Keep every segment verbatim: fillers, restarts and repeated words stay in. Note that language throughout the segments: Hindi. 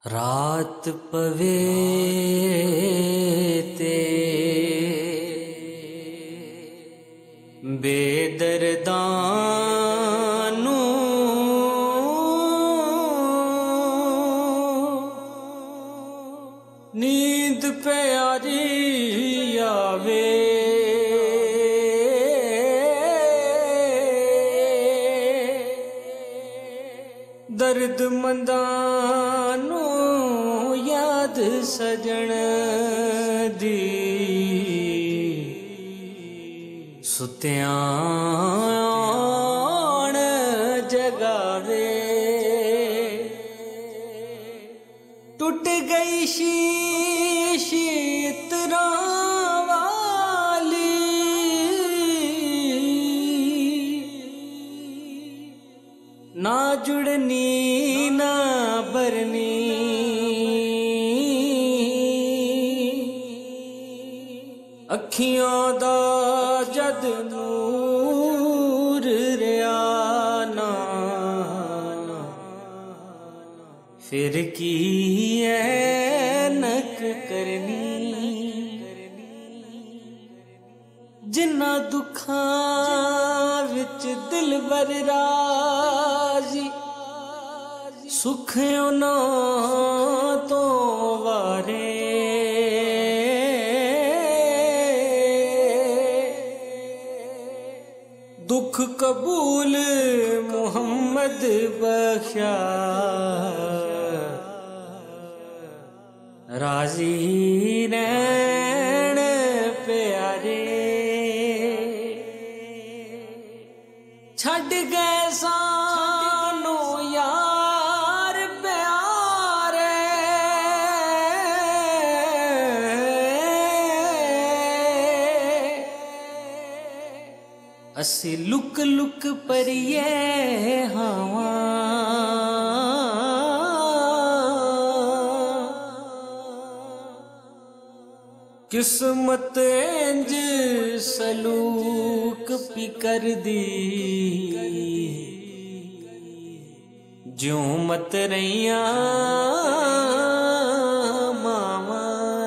रात पवे ते बेदर्दानू नींद प्यारी आवे दर्द मंदानू याद सजन दी सुत्याण जगावे टूट गई शीशी इतरा वाली ना जुड़नी ना बरनी अखियां दा जद नूर रिया ना फिर की ऐनक करनी जिन्ना दुखां विच दिल बर राजी सुख उन्हां तो वारे दुख कबूल मुहम्मद बख्शा राजी रैन प्यारे छड़ गए सानू यार प्यारे असी लुक लुक परिए हवा किस्मत इंज सलूक पी कर दी ज्यों मत रहिया मावा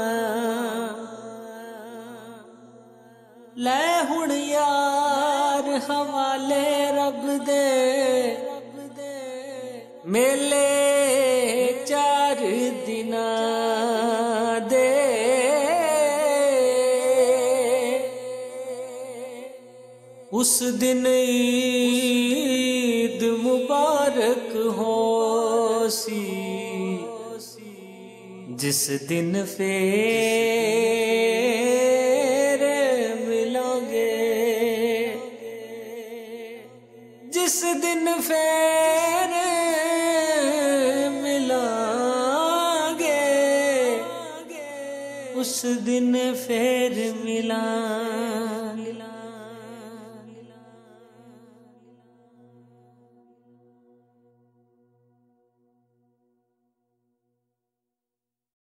लै हुण यार हवाले रब दे मेले चार दिना दे उस दिन ईद मुबारक हो सी जिस दिन फेर मिलोगे जिस दिन फेर मिलोगे उस दिन फेर मिला